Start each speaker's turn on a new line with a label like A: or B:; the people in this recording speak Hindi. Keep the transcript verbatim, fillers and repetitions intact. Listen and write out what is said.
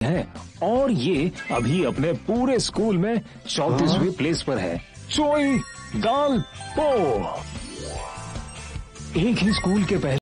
A: है और ये अभी अपने पूरे स्कूल में चौंतीसवीं प्लेस पर है। चोई दाल पो। एक ही स्कूल के पहले